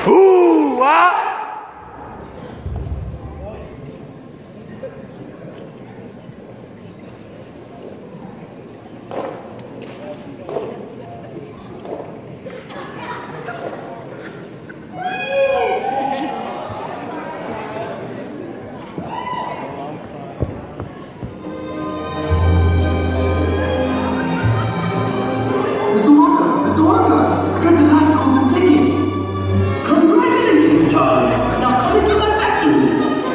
Ooh, ah! Mr. Walker, I got the last golden ticket. Congratulations, Charlie. Now come into my factory.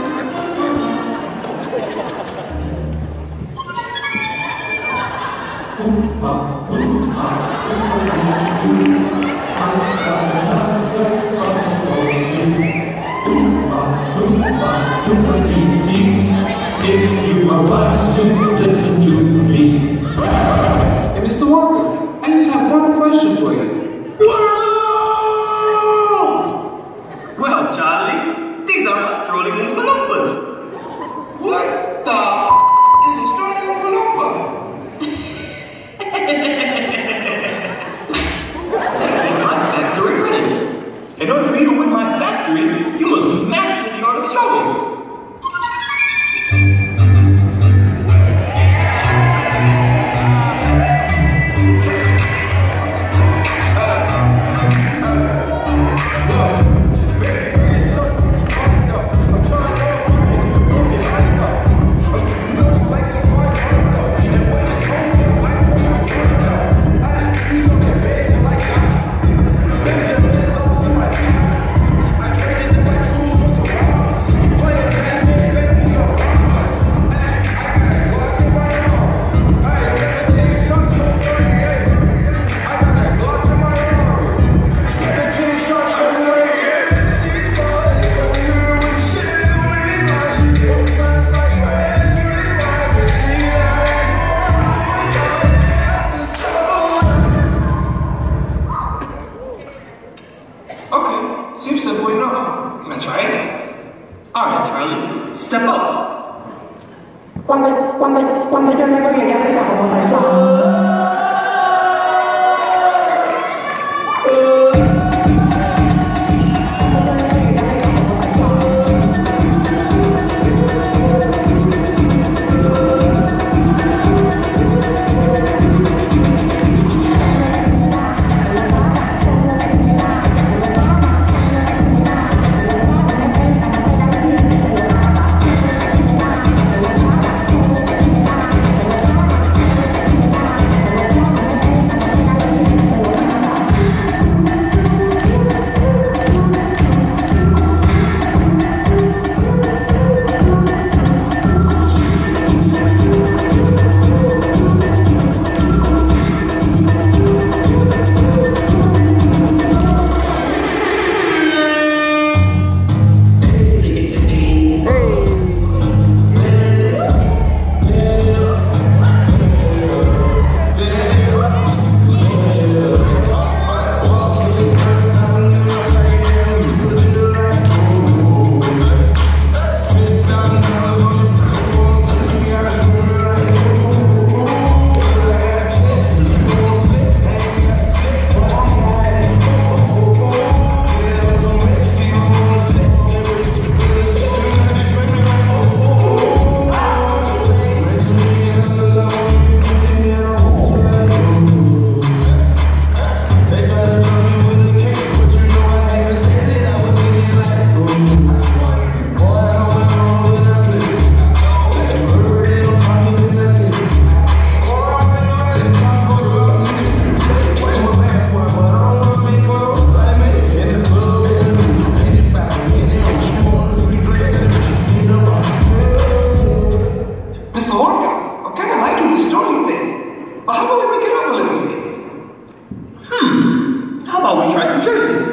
If you are watching, listen to me. Hey, Mr. Walker, I just have one question for you. Well, Charlie, these are us strolling Oompa-Loompas. What the is a strolling Oompa-Loompa? Keep my factory running. In order for you to win my factory, you must master the art of strolling. Okay, seems simple enough. Can I try it? Alright, Charlie, step up. Cuando yo le doy, ella grita como Tarzán. How about we try some Jersey?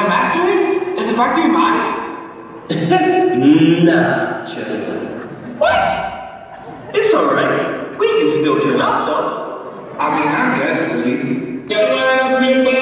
master it? Is the factory mine? Nah, Chili. What? It's alright. We can still turn up, though. I mean, I guess, really. Get around, people!